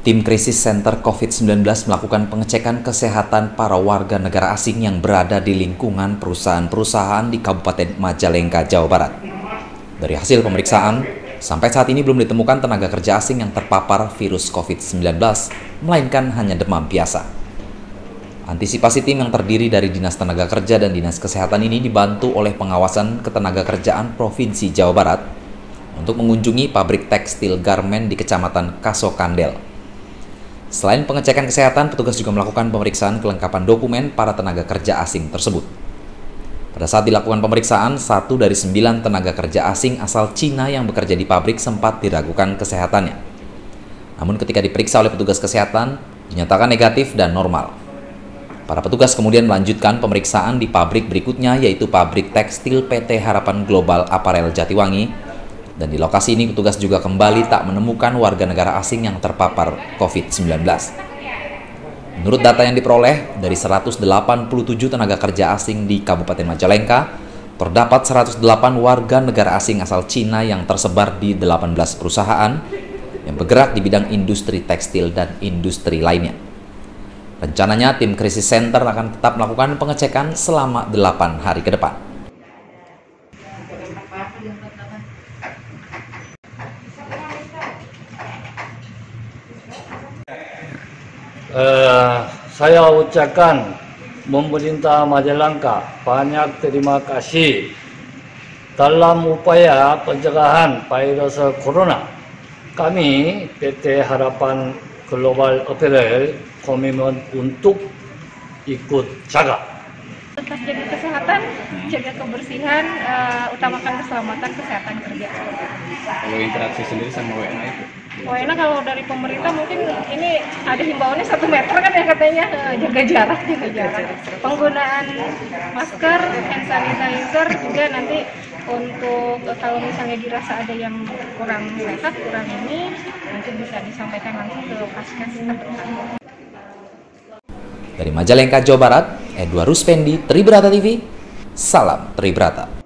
Tim Krisis Center COVID-19 melakukan pengecekan kesehatan para warga negara asing yang berada di lingkungan perusahaan-perusahaan di Kabupaten Majalengka, Jawa Barat. Dari hasil pemeriksaan, sampai saat ini belum ditemukan tenaga kerja asing yang terpapar virus COVID-19, melainkan hanya demam biasa. Antisipasi tim yang terdiri dari Dinas Tenaga Kerja dan Dinas Kesehatan ini dibantu oleh Pengawasan Ketenagakerjaan Provinsi Jawa Barat untuk mengunjungi pabrik tekstil garmen di Kecamatan Kasokandel. Selain pengecekan kesehatan, petugas juga melakukan pemeriksaan kelengkapan dokumen para tenaga kerja asing tersebut. Pada saat dilakukan pemeriksaan, 1 dari 9 tenaga kerja asing asal Cina yang bekerja di pabrik sempat diragukan kesehatannya. Namun ketika diperiksa oleh petugas kesehatan, dinyatakan negatif dan normal. Para petugas kemudian melanjutkan pemeriksaan di pabrik berikutnya, yaitu pabrik tekstil PT Harapan Global Apparel Jatiwangi. Dan di lokasi ini petugas juga kembali tak menemukan warga negara asing yang terpapar COVID-19. Menurut data yang diperoleh, dari 187 tenaga kerja asing di Kabupaten Majalengka, terdapat 108 warga negara asing asal Cina yang tersebar di 18 perusahaan yang bergerak di bidang industri tekstil dan industri lainnya. Rencananya tim Krisis Center akan tetap melakukan pengecekan selama 8 hari ke depan. Saya ucapkan pemerintah Majalengka banyak terima kasih dalam upaya pencegahan virus corona. Kami PT Harapan Global Apparel komitmen untuk ikut jaga. Tetap jaga kesehatan, jaga kebersihan, utamakan keselamatan kesehatan kerja. Kalau interaksi sendiri sama WNA itu? WNA kalau dari pemerintah mungkin ini ada himbauannya 1 meter kan ya katanya, jaga jarak. Penggunaan masker, hand sanitizer juga nanti untuk kalau misalnya dirasa ada yang kurang sehat, kurang ini, nanti bisa disampaikan langsung ke Paskes terdekat. Dari Majalengka, Jawa Barat, Edward Ruspendi, Tribrata TV, salam Tribrata.